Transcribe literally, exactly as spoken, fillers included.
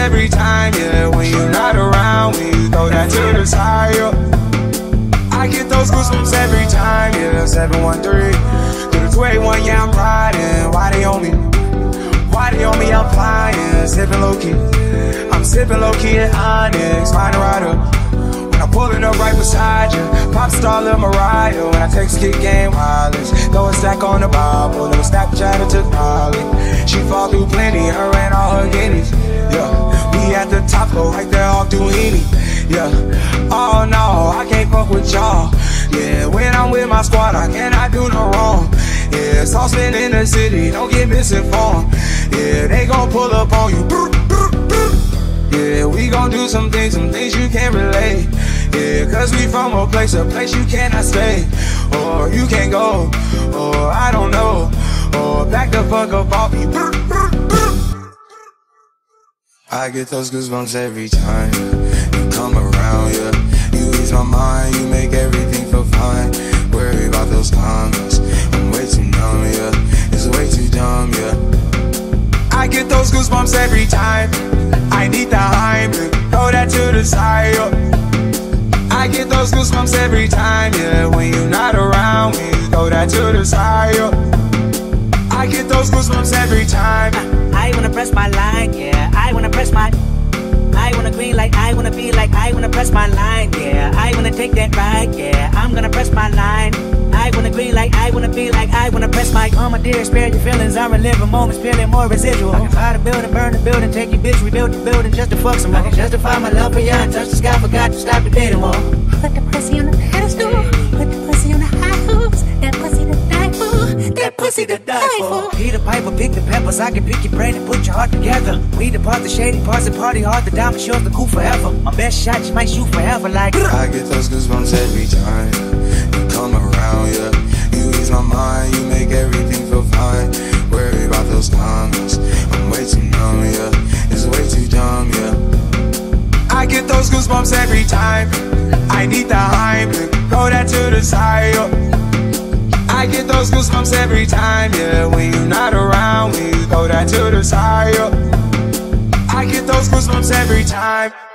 every time, yeah. When you're not around, when you throw that to the side, yeah. I get those goosebumps every time, yeah. seven one three to the two eight one, yeah, I'm riding. Why they on me? Why they on me? I'm flying, sipping low key. I'm sipping low key at Onyx, riding right up. When I'm pulling up right beside you, pop star Lil Mariah. When I text kick game wireless, throw a stack on the Bible, little Snapchat and took Molly. She fall through plenty, her and all her guineas. Yeah, we at the top, go right there off Duini. Yeah, oh no, I can't fuck with y'all. Yeah, when I'm with my squad, I cannot do no wrong. Yeah, saucepan in the city, don't get misinformed. Yeah, they gon' pull up on you. Yeah, we gon' do some things, some things you can't relate. Yeah, cause we from a place, a place you cannot stay. Or you can't go, or I don't know. Or back the fuck up off me. I get those goosebumps every time you come around, yeah. You ease my mind, you make everything feel fine. Worry about those comments, I'm way too numb, yeah. It's way too dumb, yeah. I get those goosebumps every time. I need the Heimlich, throw that to the side, yeah. I get those goosebumps every time, yeah. When you're not around, when you throw that to the side, yeah. I get those goosebumps every time. I, I wanna press my line, yeah. I wanna press my I wanna green like I wanna be like I wanna press my line, yeah. I wanna take that ride, yeah. I'm gonna press my line. I wanna green like I wanna be like I wanna press my Oh my dear, spare your feelings, I'm reliving moments, feeling more residual. I can buy the building, burn the building, take your bitch, rebuild the building just to fuck some more. I can justify my love for you and touch the sky, forgot to stop debating more. Put the pussy on the pedestal, put the pussy on the high hoops, that pussy to die for, that pussy to die for. Peter Piper, pick the peppers, I can pick your brain and put your heart together. We depart the shady parts and party hard, the diamond shows the cool forever. My best shot, you might shoot forever like I get those goosebumps every time you come around, yeah. You ease my mind, you make everything feel fine. Worry about those comments, I'm way too numb, yeah. It's way too dumb, yeah. I get those goosebumps every time. I need the Heimlich, throw that to the side, yeah. I get those goosebumps every time, yeah. When you're not around, when you throw that to the side, yeah. I get those goosebumps every time.